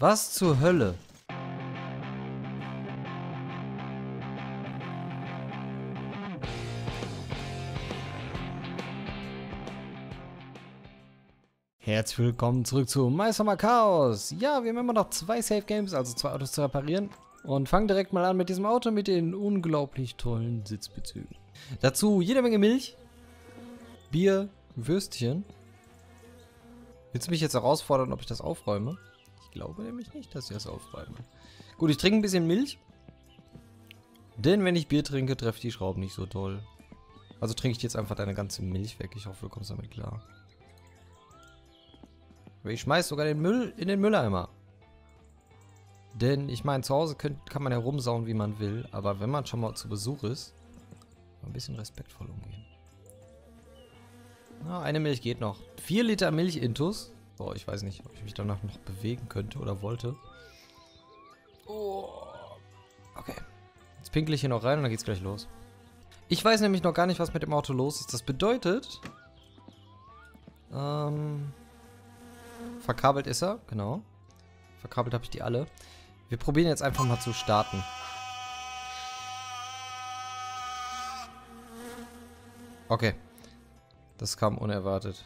Was zur Hölle? Herzlich willkommen zurück zu My Summer Chaos. Ja, wir haben immer noch 2 Safe Games, also 2 Autos zu reparieren. Und fangen direkt mal an mit diesem Auto mit den unglaublich tollen Sitzbezügen. Dazu jede Menge Milch, Bier, Würstchen. Willst du mich jetzt herausfordern, ob ich das aufräume? Ich glaube nämlich nicht, dass ich das aufräume. Gut, ich trinke ein bisschen Milch. Denn wenn ich Bier trinke, treffe ich die Schrauben nicht so toll. Also trinke ich jetzt einfach deine ganze Milch weg. Ich hoffe, du kommst damit klar. Aber ich schmeiß sogar den Müll in den Mülleimer. Denn ich meine, zu Hause kann man ja rumsauen, wie man will. Aber wenn man schon mal zu Besuch ist, ein bisschen respektvoll umgehen. Na, eine Milch geht noch. 4 Liter Milch intus. Boah, ich weiß nicht, ob ich mich danach noch bewegen könnte oder wollte. Oh. Okay. Jetzt pinkel ich hier noch rein und dann geht's gleich los. Ich weiß nämlich noch gar nicht, was mit dem Auto los ist. Das bedeutet... verkabelt ist er, genau. Verkabelt habe ich die alle. Wir probieren jetzt einfach mal zu starten. Okay. Das kam unerwartet.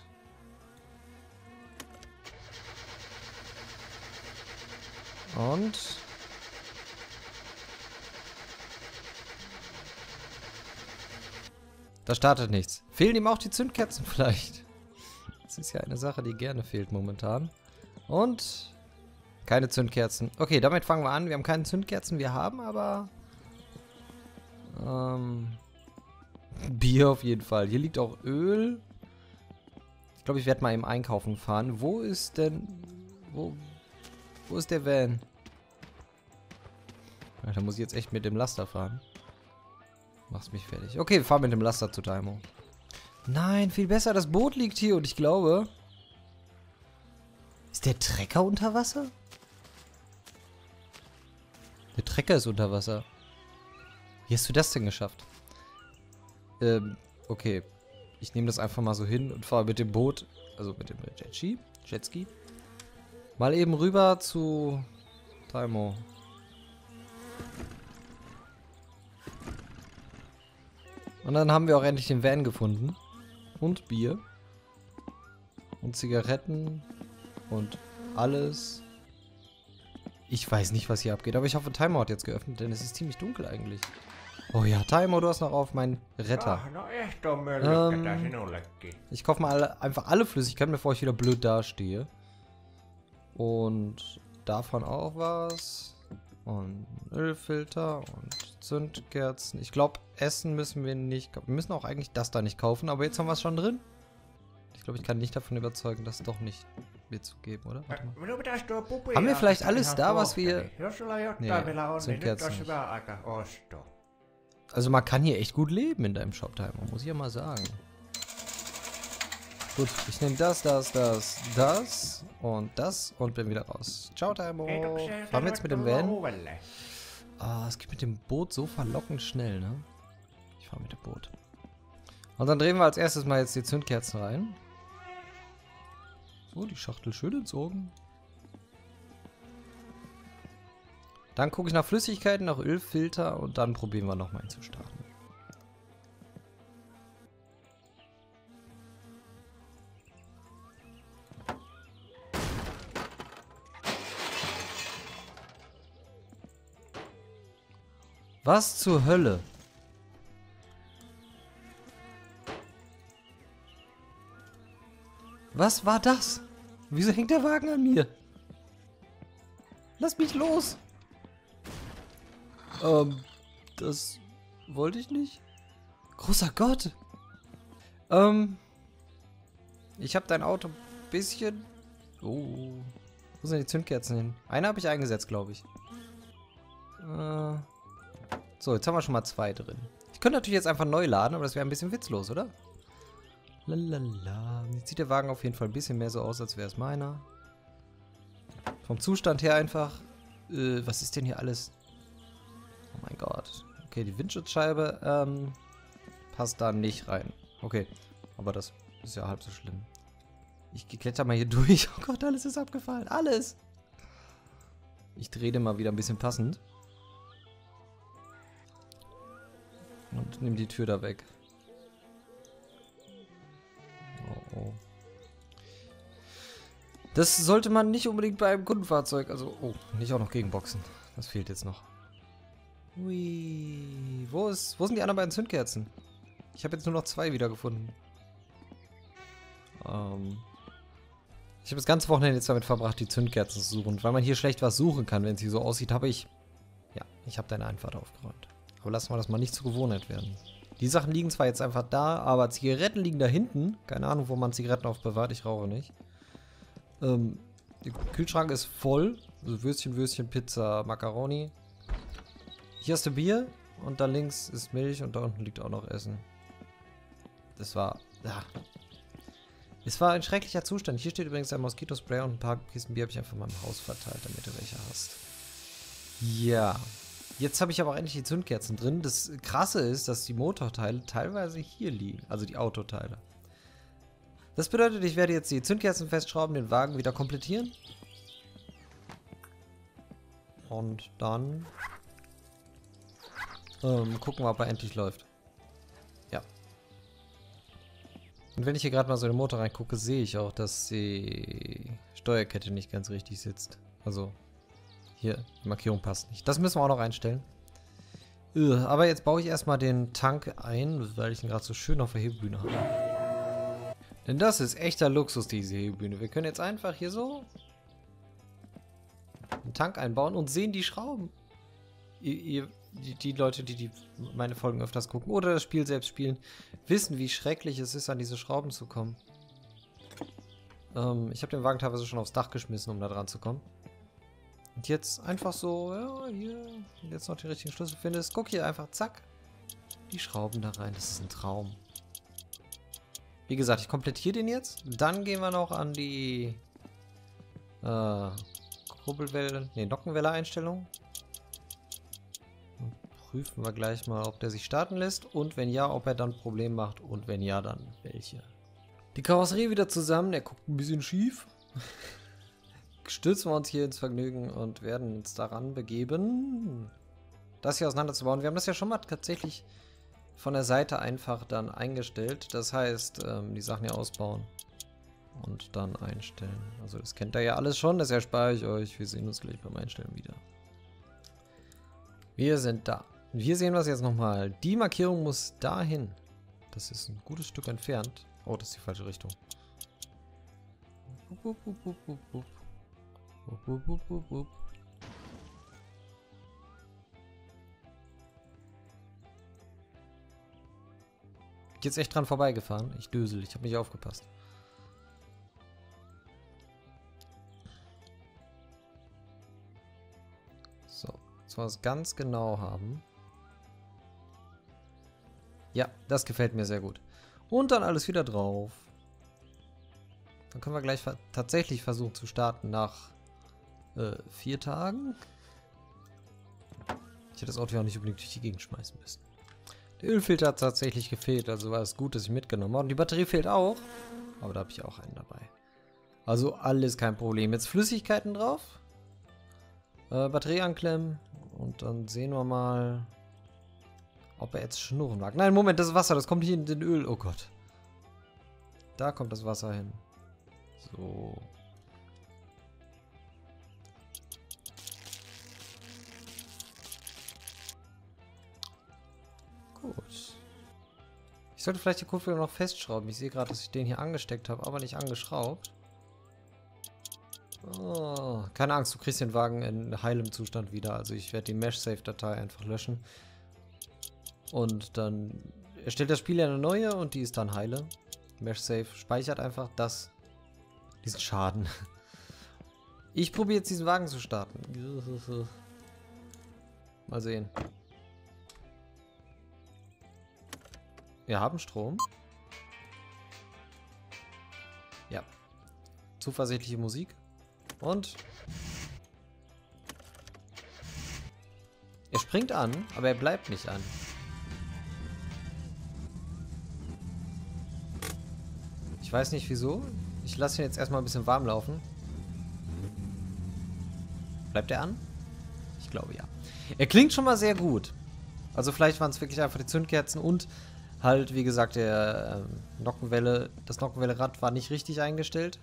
Und... da startet nichts. Fehlen ihm auch die Zündkerzen vielleicht? Das ist ja eine Sache, die gerne fehlt momentan. Und... keine Zündkerzen. Okay, damit fangen wir an. Wir haben keine Zündkerzen, wir haben aber... Bier auf jeden Fall. Hier liegt auch Öl. Ich glaube, ich werde mal im Einkaufen fahren. Wo ist denn... Wo ist der Van? Ja, da muss ich jetzt echt mit dem Laster fahren. Mach's mich fertig. Okay, wir fahren mit dem Laster zu Taimo. Nein, viel besser. Das Boot liegt hier und ich glaube... ist der Trecker unter Wasser? Der Trecker ist unter Wasser. Wie hast du das denn geschafft? Okay. Ich nehme das einfach mal so hin und fahre mit dem Boot, also mit dem Jetski, mal eben rüber zu Taimo. Und dann haben wir auch endlich den Van gefunden. Und Bier. Und Zigaretten. Und alles. Ich weiß nicht, was hier abgeht, aber ich hoffe, Taimo hat jetzt geöffnet, denn es ist ziemlich dunkel eigentlich. Oh ja, Taimo, du hast noch auf meinen Retter. Ich kaufe mal einfach alle Flüssigkeiten, bevor ich wieder blöd dastehe. Und davon auch was. Und Ölfilter und Zündkerzen. Ich glaube, Essen müssen wir nicht. Wir müssen auch eigentlich das da nicht kaufen, aber jetzt haben wir es schon drin. Ich glaube, ich kann nicht davon überzeugen, das doch nicht mitzugeben, oder? Warte mal. Haben wir vielleicht alles da, was wir... Nee, Zündkerzen nicht. Also man kann hier echt gut leben in deinem Shop, Taimo, muss ich ja mal sagen. Gut, ich nehme das und bin wieder raus. Ciao, Taimo. Fahren wir jetzt mit dem Van? Ah, es geht mit dem Boot so verlockend schnell, ne? Ich fahre mit dem Boot. Und dann drehen wir als erstes mal jetzt die Zündkerzen rein. So, die Schachtel schön entsorgen. Dann gucke ich nach Flüssigkeiten, nach Ölfilter und dann probieren wir nochmal ihn zu starten. Was zur Hölle? Was war das? Wieso hängt der Wagen an mir? Lass mich los! Das wollte ich nicht. Großer Gott! Ich habe dein Auto ein bisschen... Oh. Wo sind die Zündkerzen hin? Eine habe ich eingesetzt, glaube ich. So, jetzt haben wir schon mal 2 drin. Ich könnte natürlich jetzt einfach neu laden, aber das wäre ein bisschen witzlos, oder? Lalala. Jetzt sieht der Wagen auf jeden Fall ein bisschen mehr so aus, als wäre es meiner. Vom Zustand her einfach... was ist denn hier alles? Oh mein Gott. Okay, die Windschutzscheibe passt da nicht rein. Okay, aber das ist ja halb so schlimm. Ich kletter mal hier durch. Oh Gott, alles ist abgefallen. Alles! Ich drehe den mal wieder ein bisschen passend. Und nehme die Tür da weg. Oh, oh. Das sollte man nicht unbedingt bei einem Kundenfahrzeug, also, oh, nicht auch noch gegenboxen. Das fehlt jetzt noch. Ui, wo sind die anderen beiden Zündkerzen? Ich habe jetzt nur noch 2 wiedergefunden. Ich habe das ganze Wochenende jetzt damit verbracht, die Zündkerzen zu suchen. Weil man hier schlecht was suchen kann, wenn es hier so aussieht, habe ich... Ja, ich habe deine Einfahrt aufgeräumt. Aber lassen wir das mal nicht zur Gewohnheit werden. Die Sachen liegen zwar jetzt einfach da, aber Zigaretten liegen da hinten. Keine Ahnung, wo man Zigaretten aufbewahrt. Ich rauche nicht. Der Kühlschrank ist voll. Also Würstchen, Würstchen, Pizza, Macaroni. Hier hast du Bier. Und da links ist Milch und da unten liegt auch noch Essen. Das war... Ja. Es war ein schrecklicher Zustand. Hier steht übrigens ein Moskitospray und ein paar Kisten Bier habe ich einfach mal im Haus verteilt, damit du welche hast. Ja. Jetzt habe ich aber auch endlich die Zündkerzen drin. Das Krasse ist, dass die Motorteile teilweise hier liegen. Also die Autoteile. Das bedeutet, ich werde jetzt die Zündkerzen festschrauben, den Wagen wieder komplettieren. Und dann gucken wir, ob er endlich läuft. Ja. Und wenn ich hier gerade mal so in den Motor reingucke, sehe ich auch, dass die Steuerkette nicht ganz richtig sitzt. Also hier, die Markierung passt nicht. Das müssen wir auch noch einstellen. Aber jetzt baue ich erstmal den Tank ein, weil ich ihn gerade so schön auf der Hebebühne habe. Denn das ist echter Luxus, diese Hebebühne. Wir können jetzt einfach hier so einen Tank einbauen und sehen die Schrauben. Die Leute, die meine Folgen öfters gucken oder das Spiel selbst spielen, wissen, wie schrecklich es ist, an diese Schrauben zu kommen. Ich habe den Wagen teilweise schon aufs Dach geschmissen, um da dran zu kommen. Und jetzt einfach so, ja, hier, jetzt noch den richtigen Schlüssel findest. Guck hier einfach, zack, die Schrauben da rein. Das ist ein Traum. Wie gesagt, ich komplettiere den jetzt. Dann gehen wir noch an die Kurbelwelle, nee, Nockenwelle-Einstellung. Prüfen wir gleich mal, ob der sich starten lässt. Und wenn ja, ob er dann Probleme macht. Und wenn ja, dann welche. Die Karosserie wieder zusammen. Er guckt ein bisschen schief. Stürzen wir uns hier ins Vergnügen und werden uns daran begeben, das hier auseinanderzubauen. Wir haben das ja schon mal tatsächlich von der Seite einfach dann eingestellt. Das heißt, die Sachen hier ausbauen und dann einstellen. Also das kennt ihr ja alles schon, das erspare ich euch. Wir sehen uns gleich beim Einstellen wieder. Wir sind da. Und hier sehen wir es jetzt nochmal. Die Markierung muss dahin. Das ist ein gutes Stück entfernt. Oh, das ist die falsche Richtung. Jetzt echt dran vorbeigefahren. Ich dösel, ich habe nicht aufgepasst. So, jetzt wollen wir es ganz genau haben. Ja, das gefällt mir sehr gut. Und dann alles wieder drauf. Dann können wir gleich tatsächlich versuchen zu starten nach 4 Tagen. Ich hätte das Auto ja auch nicht unbedingt durch die Gegend schmeißen müssen. Der Ölfilter hat tatsächlich gefehlt, also war es gut, dass ich mitgenommen habe. Und die Batterie fehlt auch, aber da habe ich auch einen dabei. Also alles kein Problem. Jetzt Flüssigkeiten drauf. Batterie anklemmen und dann sehen wir mal, ob er jetzt schnurren mag. Nein, Moment, das ist Wasser, das kommt hier in den Öl. Oh Gott. Da kommt das Wasser hin. So. Gut. Ich sollte vielleicht die Kupplung noch festschrauben. Ich sehe gerade, dass ich den hier angesteckt habe, aber nicht angeschraubt. Oh, keine Angst, du kriegst den Wagen in heilem Zustand wieder. Also ich werde die Mesh-Safe-Datei einfach löschen. Und dann erstellt das Spiel ja eine neue und die ist dann heile. Mesh-Safe speichert einfach diesen Schaden. Ich probiere jetzt diesen Wagen zu starten. Mal sehen. Wir haben Strom. Ja. Zuversichtliche Musik. Und er springt an, aber er bleibt nicht an. Ich weiß nicht wieso. Ich lasse ihn jetzt erstmal ein bisschen warm laufen. Bleibt er an? Ich glaube ja. Er klingt schon mal sehr gut. Also vielleicht waren es wirklich einfach die Zündkerzen und halt, wie gesagt, das Nockenwelle-Rad war nicht richtig eingestellt.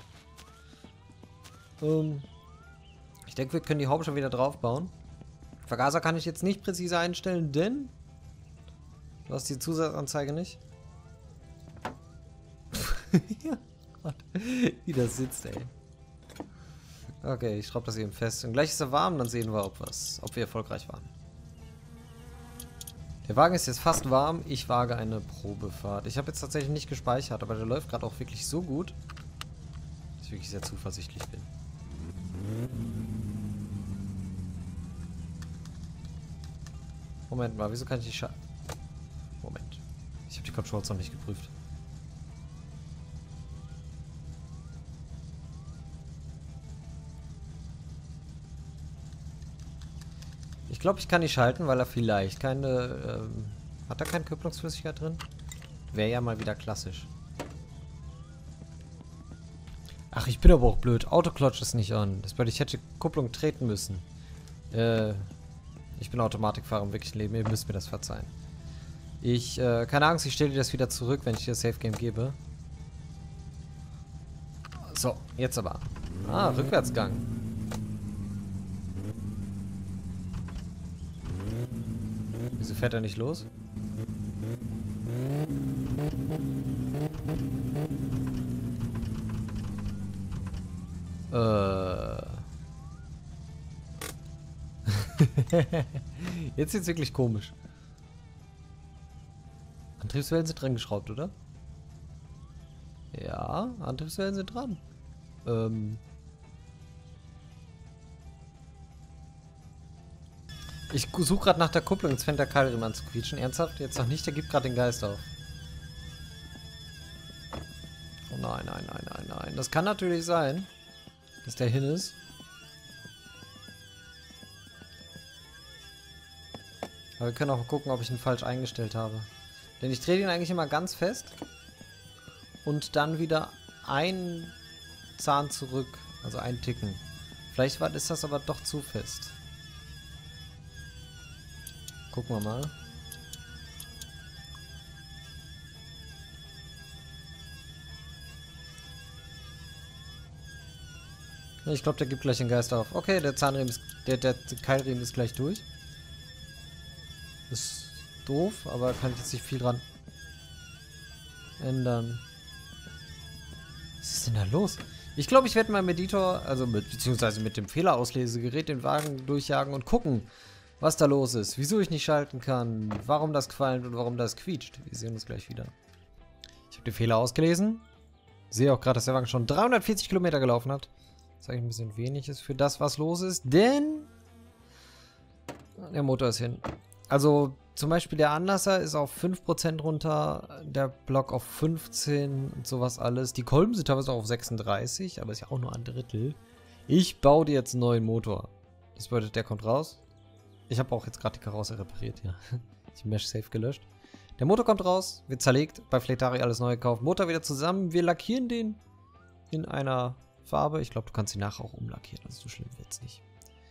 Ich denke, wir können die Haube schon wieder draufbauen. Vergaser kann ich jetzt nicht präzise einstellen, denn du hast die Zusatzanzeige nicht. Ja, Gott. Wie das sitzt, ey. Okay, ich schraube das eben fest. Und gleich ist er warm, dann sehen wir, ob wir erfolgreich waren. Der Wagen ist jetzt fast warm. Ich wage eine Probefahrt. Ich habe jetzt tatsächlich nicht gespeichert, aber der läuft gerade auch wirklich so gut, dass ich wirklich sehr zuversichtlich bin. Moment mal, wieso kann ich die Moment. Ich habe die Controls noch nicht geprüft. Ich glaube, ich kann nicht schalten, weil er vielleicht keine... hat er keine Kupplungsflüssigkeit drin? Wäre ja mal wieder klassisch. Ach, ich bin aber auch blöd. Autoklotsch ist nicht an. Das bedeutet, ich hätte Kupplung treten müssen. Ich bin Automatikfahrer im wirklichen Leben. Ihr müsst mir das verzeihen. Keine Angst, ich stelle dir das wieder zurück, wenn ich dir das Safe Game gebe. So, jetzt aber. Ah, Rückwärtsgang. Wieso fährt er nicht los? Jetzt sieht's wirklich komisch. Antriebswellen sind dran geschraubt, oder? Ja, Antriebswellen sind dran. Ich suche gerade nach der Kupplung. Jetzt fängt der Keilriemen an zu quietschen. Ernsthaft? Jetzt noch nicht? Der gibt gerade den Geist auf. Oh nein, nein, nein, nein, nein. Das kann natürlich sein, dass der hin ist. Aber wir können auch gucken, ob ich ihn falsch eingestellt habe. Denn ich drehe den eigentlich immer ganz fest. Und dann wieder einen Zahn zurück. Also einen Ticken. Vielleicht ist das aber doch zu fest. Gucken wir mal. Ich glaube, der gibt gleich den Geist auf. Okay, der Zahnriemen ist. Der Keilriemen ist gleich durch. Ist doof, aber kann ich jetzt nicht viel dran ändern. Was ist denn da los? Ich glaube, ich werde mal mit Editor, beziehungsweise mit dem Fehlerauslesegerät den Wagen durchjagen und gucken, was da los ist. Wieso ich nicht schalten kann, warum das qualmt und warum das quietscht. Wir sehen uns gleich wieder. Ich habe den Fehler ausgelesen. Sehe auch gerade, dass der Wagen schon 340 Kilometer gelaufen hat. Was eigentlich ein bisschen wenig ist für das, was los ist, denn der Motor ist hin. Also zum Beispiel der Anlasser ist auf 5% runter, der Block auf 15 und sowas alles. Die Kolben sind teilweise auch auf 36, aber ist ja auch nur ein Drittel. Ich baue dir jetzt einen neuen Motor. Das bedeutet, der kommt raus. Ich habe auch jetzt gerade die Karosse repariert, ja. Ich Mesh Safe gelöscht. Der Motor kommt raus, wird zerlegt, bei Fleetari alles neu gekauft. Motor wieder zusammen, wir lackieren den in einer Farbe. Ich glaube, du kannst ihn nachher auch umlackieren, also so schlimm wird es nicht.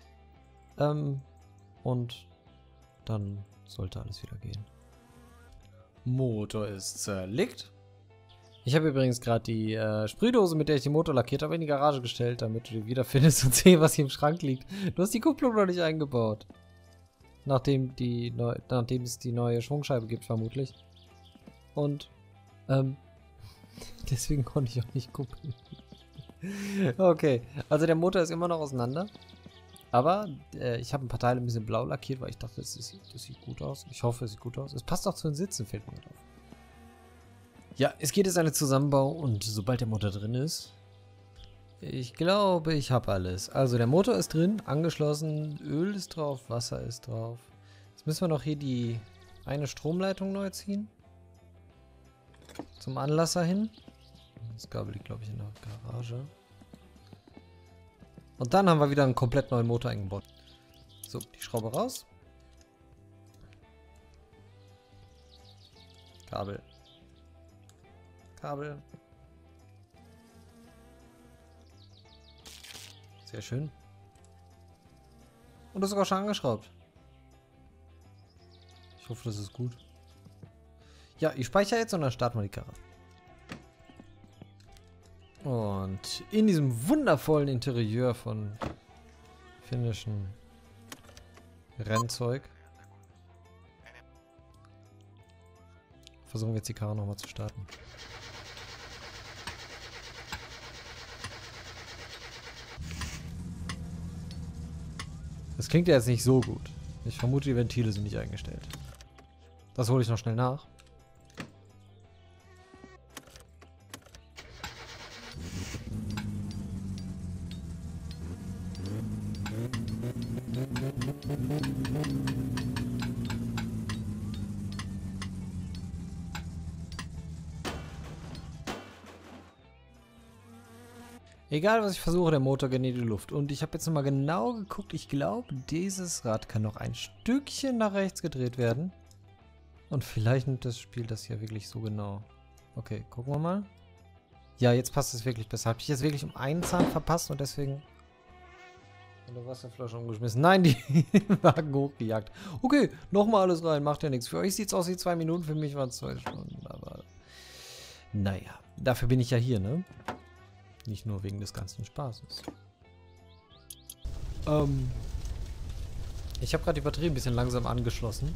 Und dann sollte alles wieder gehen. Motor ist zerlegt. Ich habe übrigens gerade die Sprühdose, mit der ich den Motor lackiert habe, in die Garage gestellt, damit du die wiederfindest und sehen, was hier im Schrank liegt. Du hast die Kupplung noch nicht eingebaut. Nachdem es die neue Schwungscheibe gibt, vermutlich. Und deswegen konnte ich auch nicht kuppeln. Okay, also der Motor ist immer noch auseinander. Aber ich habe ein paar Teile ein bisschen blau lackiert, weil ich dachte, das sieht gut aus. Ich hoffe, es sieht gut aus. Es passt auch zu den Sitzen, fällt mir auf. Ja, es geht jetzt an den Zusammenbau und sobald der Motor drin ist... Ich glaube, ich habe alles. Also der Motor ist drin, angeschlossen, Öl ist drauf, Wasser ist drauf. Jetzt müssen wir noch hier die eine Stromleitung neu ziehen. Zum Anlasser hin. Das Kabel liegt, glaube ich, in der Garage. Und dann haben wir wieder einen komplett neuen Motor eingebaut. So, die Schraube raus. Kabel. Kabel. Sehr schön. Und das ist sogar schon angeschraubt. Ich hoffe, das ist gut. Ja, ich speichere jetzt und dann starten wir die Karre. Und in diesem wundervollen Interieur von finnischen Rennzeug versuchen wir jetzt die Karre nochmal zu starten. Das klingt ja jetzt nicht so gut. Ich vermute, die Ventile sind nicht eingestellt. Das hole ich noch schnell nach. Egal, was ich versuche, der Motor geht in die Luft. Und ich habe jetzt nochmal genau geguckt. Ich glaube, dieses Rad kann noch ein Stückchen nach rechts gedreht werden. Und vielleicht nimmt das Spiel das hier wirklich so genau. Okay, gucken wir mal. Ja, jetzt passt es wirklich besser. Habe ich jetzt wirklich um einen Zahn verpasst und deswegen eine Wasserflasche umgeschmissen. Nein, die Wagen hochgejagt. Okay, nochmal alles rein. Macht ja nichts. Für euch sieht es aus wie 2 Minuten. Für mich waren es 2 Stunden. Aber naja, dafür bin ich ja hier, ne? Nicht nur wegen des ganzen Spaßes. Ich habe gerade die Batterie ein bisschen langsam angeschlossen.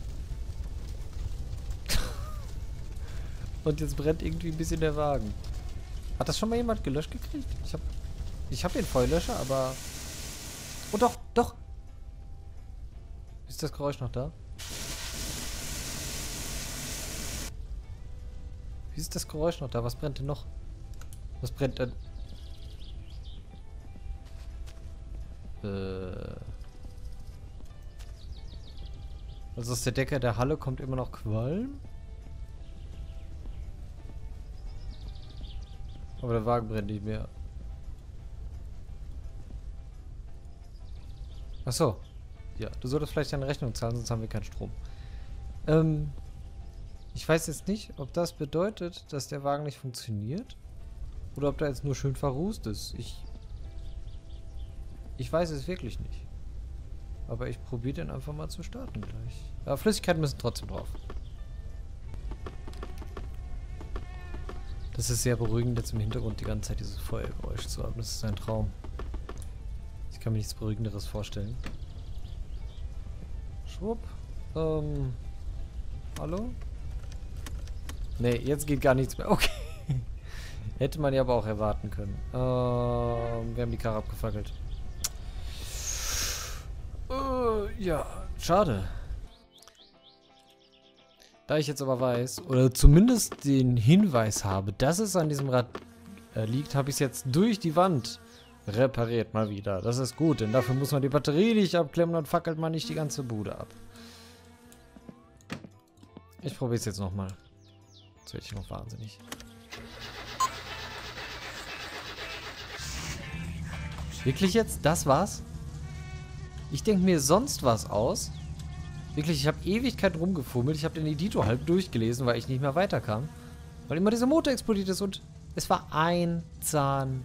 Und jetzt brennt irgendwie ein bisschen der Wagen. Hat das schon mal jemand gelöscht gekriegt? Ich hab den Feuerlöscher, aber... Oh doch, doch! Ist das Geräusch noch da? Wie ist das Geräusch noch da? Was brennt denn noch? Was brennt denn? Also aus der Decke der Halle kommt immer noch Qualm. Aber der Wagen brennt nicht mehr. Achso. Ja, du solltest vielleicht eine Rechnung zahlen, sonst haben wir keinen Strom. Ich weiß jetzt nicht, ob das bedeutet, dass der Wagen nicht funktioniert. Oder ob der jetzt nur schön verrußt ist. Ich weiß es wirklich nicht. Aber ich probiere den einfach mal zu starten gleich. Aber Flüssigkeiten müssen trotzdem drauf. Das ist sehr beruhigend, jetzt im Hintergrund die ganze Zeit dieses Feuergeräusch zu haben. Das ist ein Traum. Ich kann mir nichts Beruhigenderes vorstellen. Schwupp. Hallo? Nee, jetzt geht gar nichts mehr. Okay. Hätte man ja aber auch erwarten können. Wir haben die Karre abgefackelt. Ja, schade. Da ich jetzt aber weiß, oder zumindest den Hinweis habe, dass es an diesem Rad liegt, habe ich es jetzt durch die Wand repariert mal wieder. Das ist gut, denn dafür muss man die Batterie nicht abklemmen und fackelt man nicht die ganze Bude ab. Ich probiere es jetzt nochmal. Jetzt werde ich noch wahnsinnig. Wirklich jetzt? Das war's? Ich denke mir sonst was aus. Wirklich, ich habe Ewigkeit rumgefummelt. Ich habe den Editor halb durchgelesen, weil ich nicht mehr weiterkam. Weil immer dieser Motor explodiert ist und es war ein Zahn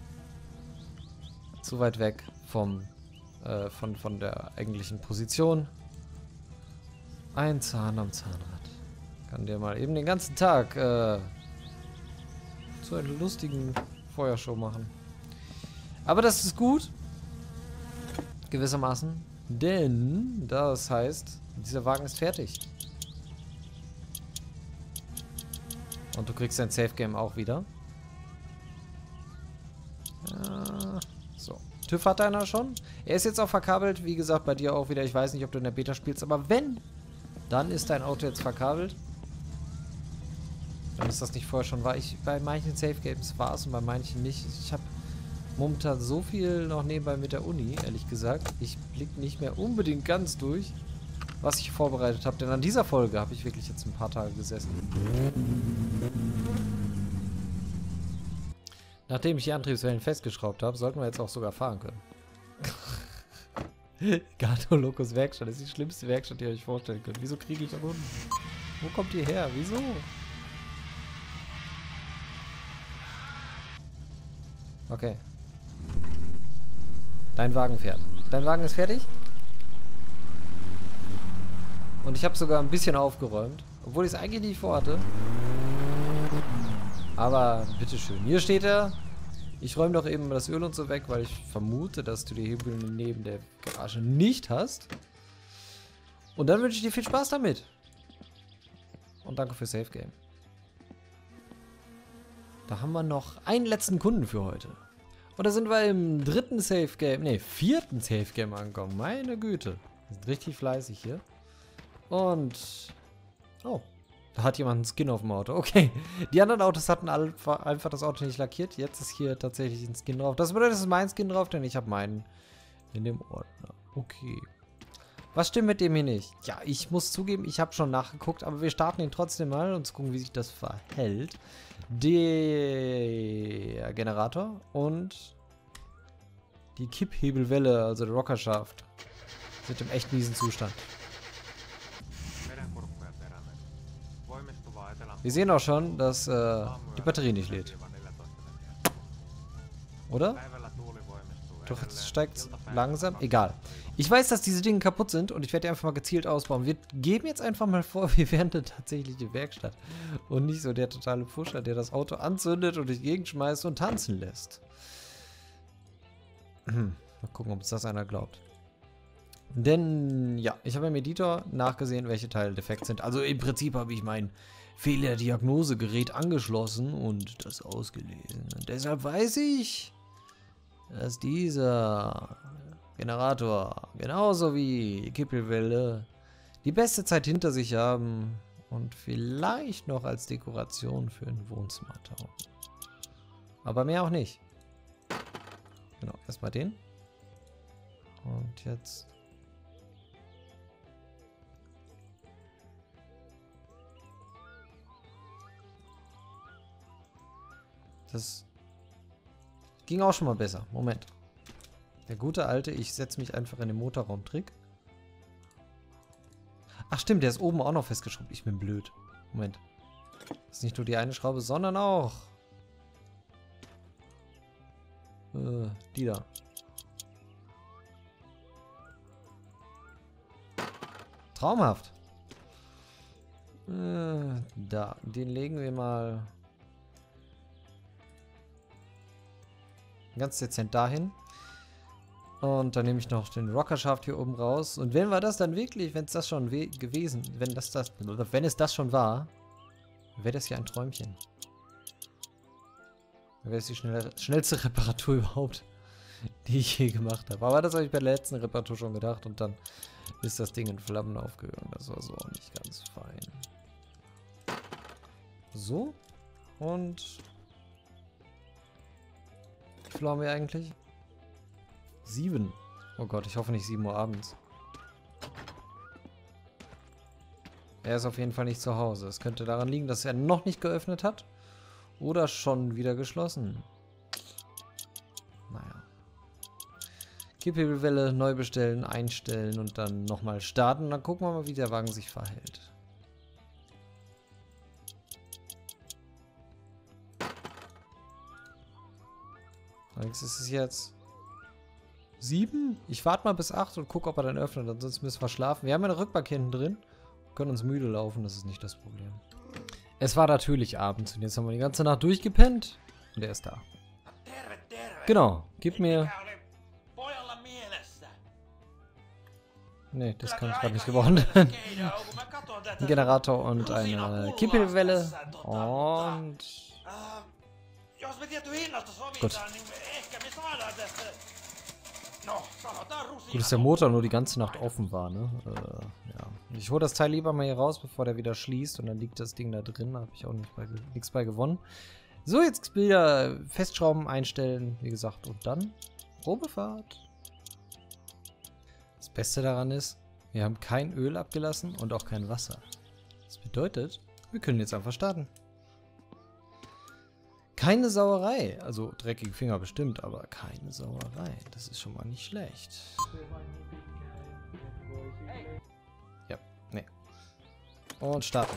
zu weit weg von der eigentlichen Position. Ein Zahn am Zahnrad. Kann dir mal eben den ganzen Tag zu einer lustigen Feuershow machen. Aber das ist gut. Gewissermaßen. Denn das heißt, dieser Wagen ist fertig. Und du kriegst dein Safe Game auch wieder. So. TÜV hat einer schon. Er ist jetzt auch verkabelt. Wie gesagt, bei dir auch wieder. Ich weiß nicht, ob du in der Beta spielst. Aber wenn, dann ist dein Auto jetzt verkabelt. Dann ist das nicht vorher schon. Bei manchen Safe Games war es und bei manchen nicht. Ich habe momentan so viel noch nebenbei mit der Uni, ehrlich gesagt. Ich blicke nicht mehr unbedingt ganz durch, was ich vorbereitet habe. Denn an dieser Folge habe ich wirklich jetzt ein paar Tage gesessen. Nachdem ich die Antriebswellen festgeschraubt habe, sollten wir jetzt auch sogar fahren können. Gato Locos Werkstatt ist die schlimmste Werkstatt, die ihr euch vorstellen könnt. Wieso kriege ich da unten? Wo kommt ihr her? Wieso? Okay. Dein Wagen fährt. Dein Wagen ist fertig. Und ich habe sogar ein bisschen aufgeräumt. Obwohl ich es eigentlich nicht vorhatte. Aber bitteschön. Hier steht er. Ich räume doch eben das Öl und so weg, weil ich vermute, dass du die Hebel neben der Garage nicht hast. Und dann wünsche ich dir viel Spaß damit. Und danke für Safe Game. Da haben wir noch einen letzten Kunden für heute. Und da sind wir im dritten Safe Game, ne, vierten Safe Game angekommen. Meine Güte. Wir sind richtig fleißig hier. Und, oh, da hat jemand einen Skin auf dem Auto. Okay, die anderen Autos hatten einfach das Auto nicht lackiert. Jetzt ist hier tatsächlich ein Skin drauf. Das bedeutet, es ist mein Skin drauf, denn ich habe meinen in dem Ordner. Okay. Was stimmt mit dem hier nicht? Ja, ich muss zugeben, ich habe schon nachgeguckt, aber wir starten ihn trotzdem mal und gucken, wie sich das verhält. Der Generator und die Kipphebelwelle, also der Rockerschaft, sind im echt miesen Zustand. Wir sehen auch schon, dass die Batterie nicht lädt. Oder? Doch, jetzt steigt es langsam. Egal. Ich weiß, dass diese Dinge kaputt sind und ich werde die einfach mal gezielt ausbauen. Wir geben jetzt einfach mal vor, wir wären eine tatsächliche Werkstatt. Und nicht so der totale Pusher, der das Auto anzündet und durch die Gegend schmeißt und tanzen lässt. Mal gucken, ob uns das einer glaubt. Denn, ja, ich habe im Editor nachgesehen, welche Teile defekt sind. Also im Prinzip habe ich mein Fehlerdiagnosegerät angeschlossen und das ausgelesen. Und deshalb weiß ich, dass dieser Generator, genauso wie die Kippelwelle, die beste Zeit hinter sich haben und vielleicht noch als Dekoration für ein Wohnzimmer taugen. Aber mehr auch nicht. Genau, erstmal den. Und jetzt... Das ging auch schon mal besser. Moment. Der gute alte, ich setze mich einfach in den Motorraum-Trick. Ach stimmt, der ist oben auch noch festgeschraubt. Ich bin blöd. Moment. Das ist nicht nur die eine Schraube, sondern auch... die da. Traumhaft. Da, den legen wir mal... ganz dezent dahin. Und dann nehme ich noch den Rockerschaft hier oben raus. Und wenn wir das dann wirklich, wenn es das schon gewesen, wenn es das schon war, wäre das ja ein Träumchen. Wäre es die schnellste Reparatur überhaupt, die ich je gemacht habe. Aber das habe ich bei der letzten Reparatur schon gedacht und dann ist das Ding in Flammen aufgegangen. Das war so auch nicht ganz fein. So. Und... wie viel haben wir eigentlich? 7. Oh Gott, ich hoffe nicht 7 Uhr abends. Er ist auf jeden Fall nicht zu Hause. Es könnte daran liegen, dass er noch nicht geöffnet hat. Oder schon wieder geschlossen. Naja. Kipphebelwelle neu bestellen, einstellen und dann nochmal starten. Dann gucken wir mal, wie der Wagen sich verhält. Allerdings ist es jetzt 7. Ich warte mal bis 8 und gucke, ob er dann öffnet. Ansonsten müssen wir schlafen. Wir haben ja eine Rückbank hinten drin. Wir können uns müde laufen, das ist nicht das Problem. Es war natürlich abends und jetzt haben wir die ganze Nacht durchgepennt. Und er ist da. Genau, gib mir... Nee, das kann ich gerade nicht gebrauchen. Ein Generator und eine Kippelwelle. Und... gut. Gut, dass der Motor nur die ganze Nacht offen war, ne? Ja. Ich hole das Teil lieber mal hier raus, bevor der wieder schließt. Und dann liegt das Ding da drin. Da habe ich auch nichts bei gewonnen. So, jetzt wieder festschrauben, einstellen, wie gesagt. Und dann Probefahrt. Das Beste daran ist, wir haben kein Öl abgelassen und auch kein Wasser. Das bedeutet, wir können jetzt einfach starten. Keine Sauerei. Also dreckige Finger bestimmt, aber keine Sauerei. Das ist schon mal nicht schlecht. Ja, nee. Und starten.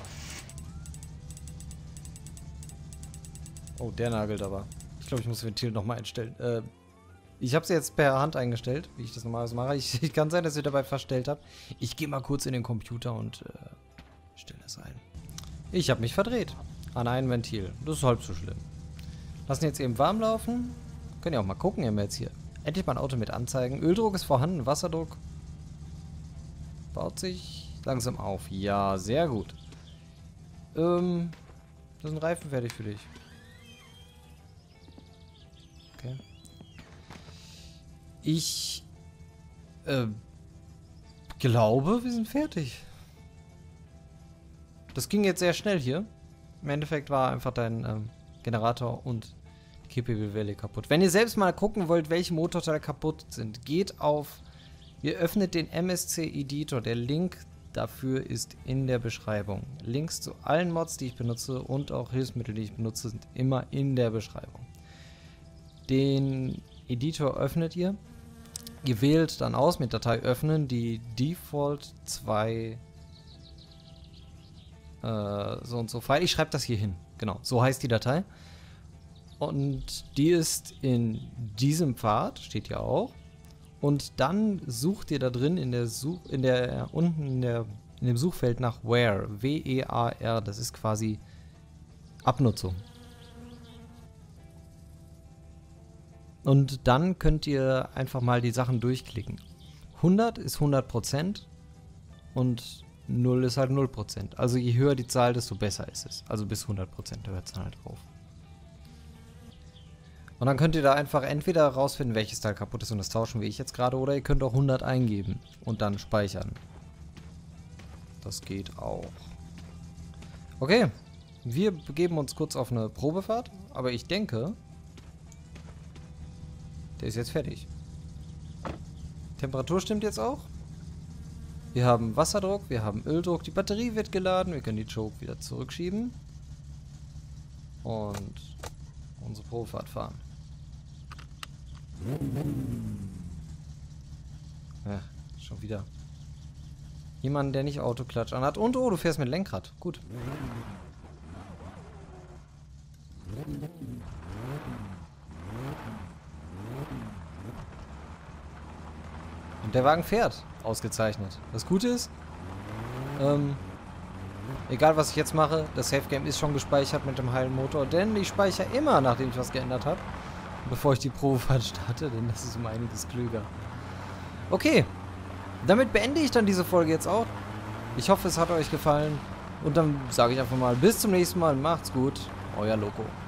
Oh, der nagelt aber. Ich glaube, ich muss das Ventil nochmal einstellen. Ich habe sie jetzt per Hand eingestellt, wie ich das normalerweise mache. Ich kann sein, dass ich dabei verstellt habe. Ich gehe mal kurz in den Computer und stelle es ein. Ich habe mich verdreht an einem Ventil. Das ist halb so schlimm. Lassen jetzt eben warm laufen. Können ja auch mal gucken, haben wir jetzt hier. Endlich mal ein Auto mit Anzeigen. Öldruck ist vorhanden, Wasserdruck baut sich langsam auf. Ja, sehr gut. Das ist ein Reifen fertig für dich. Okay. Ich glaube, wir sind fertig. Das ging jetzt sehr schnell hier. Im Endeffekt war einfach dein Generator und die Kippewelle kaputt. Wenn ihr selbst mal gucken wollt, welche Motorteile kaputt sind, geht auf... Ihr öffnet den MSC Editor. Der Link dafür ist in der Beschreibung. Links zu allen Mods, die ich benutze und auch Hilfsmittel, die ich benutze, sind immer in der Beschreibung. Den Editor öffnet ihr. Ihr wählt dann aus mit Datei öffnen die Default 2 so und so File. Ich schreibe das hier hin. Genau, so heißt die Datei. Und die ist in diesem Pfad, steht ja auch. Und dann sucht ihr da drin in dem Suchfeld nach Where, W-E-A-R, das ist quasi Abnutzung. Und dann könnt ihr einfach mal die Sachen durchklicken. 100 ist 100% und 0 ist halt 0%. Also je höher die Zahl, desto besser ist es. Also bis 100% hört es dann halt auf. Und dann könnt ihr da einfach entweder rausfinden, welches Teil kaputt ist und das tauschen, wie ich jetzt gerade, oder ihr könnt auch 100 eingeben und dann speichern. Das geht auch. Okay, wir begeben uns kurz auf eine Probefahrt, aber ich denke, der ist jetzt fertig. Temperatur stimmt jetzt auch. Wir haben Wasserdruck, wir haben Öldruck, die Batterie wird geladen, wir können die Choke wieder zurückschieben und unsere Probefahrt fahren. Ja, schon wieder. Jemand, der nicht Autoklatsch anhat. Und oh, du fährst mit Lenkrad. Gut. Und der Wagen fährt. Ausgezeichnet. Das Gute ist, egal was ich jetzt mache, das Safe Game ist schon gespeichert mit dem heilen Motor, denn ich speichere immer, nachdem ich was geändert habe, bevor ich die Probefahrt starte, denn das ist um einiges klüger. Okay, damit beende ich dann diese Folge jetzt auch. Ich hoffe, es hat euch gefallen und dann sage ich einfach mal bis zum nächsten Mal, macht's gut, euer Loco.